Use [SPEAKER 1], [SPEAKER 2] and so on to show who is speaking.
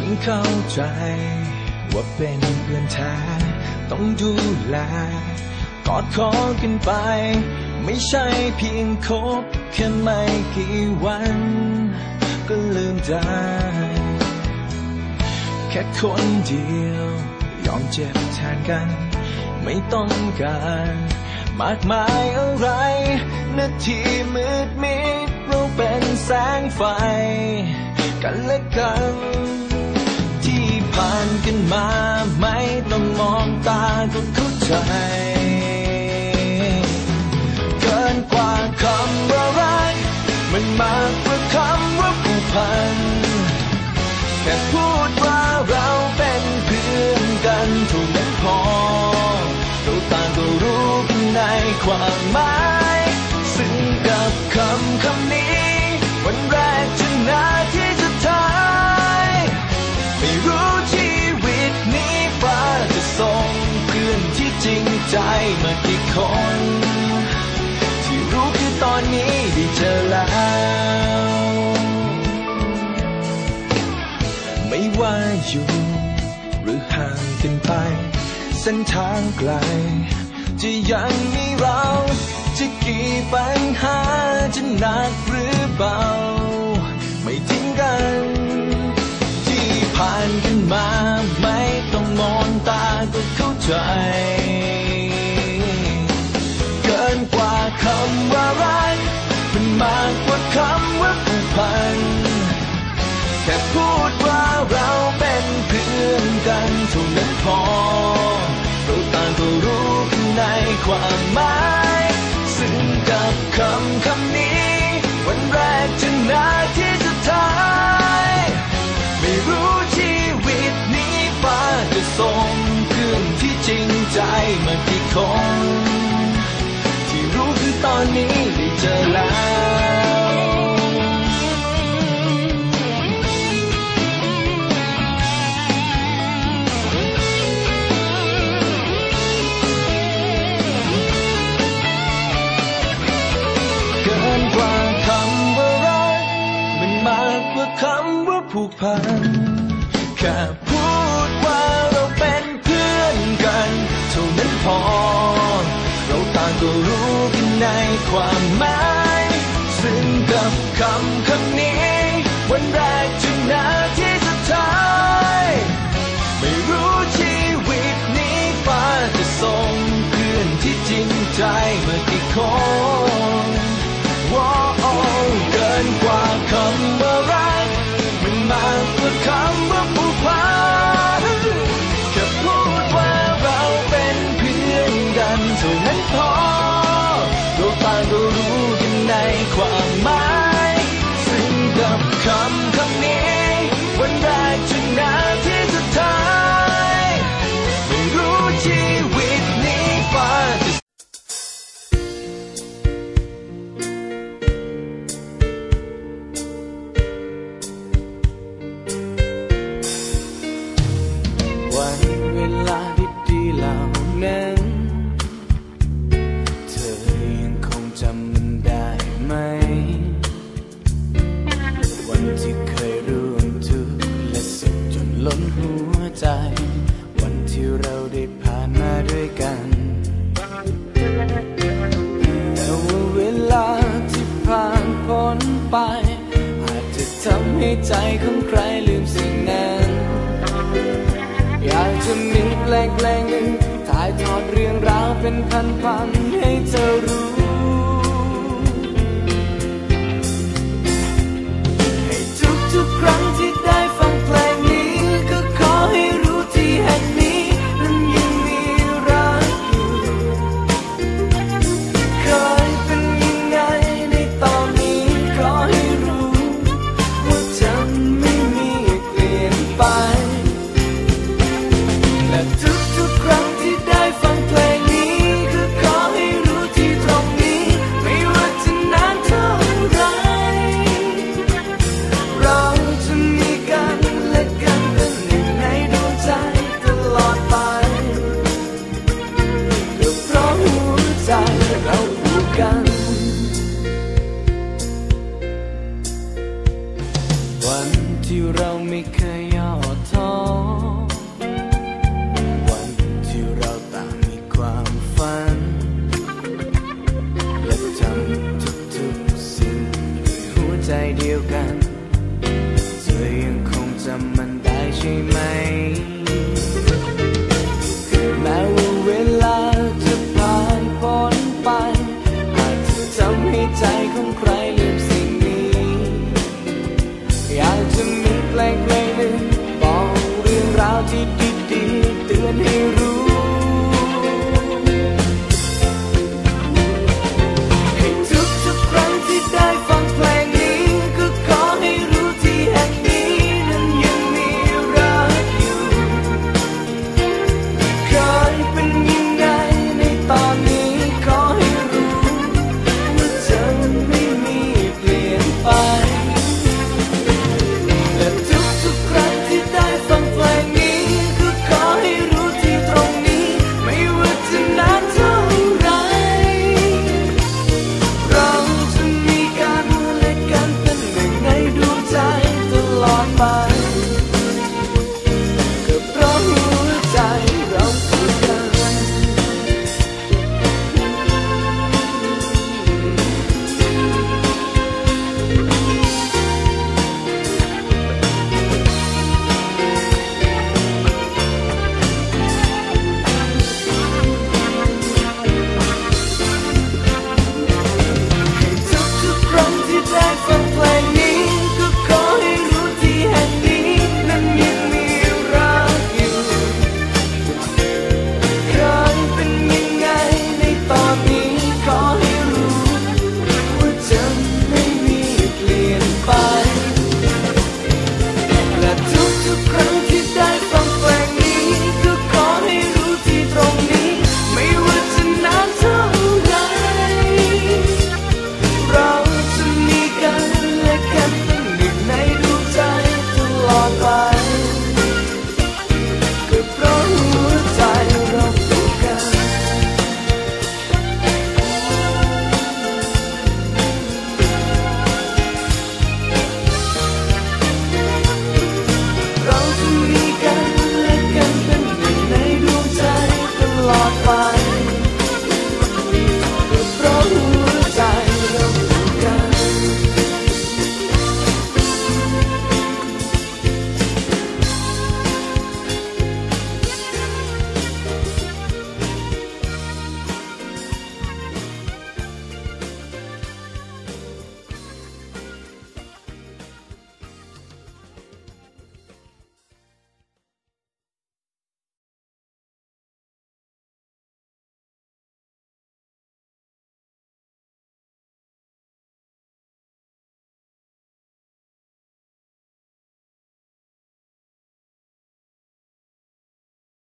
[SPEAKER 1] นเข้าใจว่าเป็นเพื่อนแท้ต้องดูแลกอดคอกันไปไม่ใช่เพียงคบแค่ไม่กี่วันก็ลืมได้แค่คนเดียวยอมเจ็บแทนกันไม่ต้องการมากมายอะไรนาทีมืดมิดเราเป็นแสงไฟกันและกันที่ผ่านกันมาไม่ต้องมองตาก็เข้าใจเกินกว่าคำว่ารักมันมากกว่าคำว่าผูกพันแค่พูดว่าเราเป็นเพื่อนกันเท่านั้นพอเราต่างก็รู้กันในความหมายซึ่งกับคำนี้วันแรกจนนาทีสุดท้ายไม่รู้ชีวิตนี้ฟ้าจะส่งเพื่อนที่จริงใจมากี่คนที่รู้คือตอนนี้ได้เจอแล้วไม่ว่าอยู่หรือห่างกันไปเส้นทางไกลจะยังมีเราจะกี่ปัญหาจะหนักหรือเบาไม่ทิ้งกันที่ผ่านกันมาไม่ต้องมองตาก็เข้าใจเกินกว่าคำว่ารักมันมากกว่าคำว่าผูกพันแค่พูดว่าเราเป็นเพื่อนกันเท่านั้นพอเราต่างก็รู้กันในความหมายซึ่งกับคำนี้วันแรกจนนาทีสุดท้ายไม่รู้ชีวิตนี้ฟ้าจะส่งเพื่อนที่จริงใจมากี่คนที่รู้คือตอนนี้ได้เจอแล้วกว่าคำว่ารักมันมากกว่าคำว่าผูกพันแค่พูดว่าเราเป็นเพื่อนกันเท่านั้นพอเราต่างก็รู้กันในความหมายซึ่งกับคำนี้วันแรกจนนาทีสุดท้ายไม่รู้ชีวิตนี้ฟ้าจะส่งเพื่อนที่จริงใจมากี่คนเกินกว่าคำว่ารักมันมากกว่าคำว่าผูกพันแค่พูดว่าเราเป็นเพื่อนกันเท่านั้นพอเราต่างก็รู้กันในความหมายซึ่งกับคำนี้วันแรกจนนาทีสุดท้ายไม่รู้ชีวิตนี้ฟ้าจะวันเวลาดีๆเหล่านั้นเธอยังคงจำมันได้ไหมวันที่เคยร่วมทุกข์และสุขจนล้นหัวใจวันที่เราได้ผ่านมาด้วยกันแต่ว่าเวลาที่ผ่านพ้นไปอาจจะทำให้ใจของใครลืมสิ่งนั้นอยากจะมีเพลงหนึ่งถ่ายทอดเรื่องราวเป็นพันๆให้เธอรู้ให้ทุกๆครั้งที่ได้ฟังเพลงนี้ก็ขอให้รู้ที่แห่งนี้นั้นยังมีรักอยู่เคยเป็นยังไงในตอนนี้ขอให้รู้ว่าฉันไม่มีเปลี่ยนไปและทุกๆครั้งที่ได้ฟังเพลงนี้ก็ขอให้รู้ที่ตรงนี้ไม่ว่าจะนานเท่าไรเราจะมีกันและกันเป็นหนึ่งในดวงใจตลอดไปก็เพราะหัวใจเราผูกกันวันที่เราไม่เคยย่อช่ไหมแม้ว่าเวลาจะผ่านพ้นไปอาจจะทำให้ใจของใครลืมสิ่งนี้อยากจะมีเพลงหนึ่งบอกเรื่องราวที่ดีๆเตือนให้รู้ให้ทุกๆครั้งที่ได้ฟังเพลงนี้ก็ขอให้รู้ที่แห่งนี้นั้นยังมีรักอยู่เคยเป็นยังไงในตอนนี้ขอให้รู้ว่าเธอไม่มีเปลี่ยนไปและทุกๆครั้งที่ได้ฟังเพลงนี้ก็ขอให้รู้ที่ตรงนี้ไม่ว่าจะนานเท่าไรเราจะมีกันและกันเป็นหนึ่งในดวงใจตลอดไป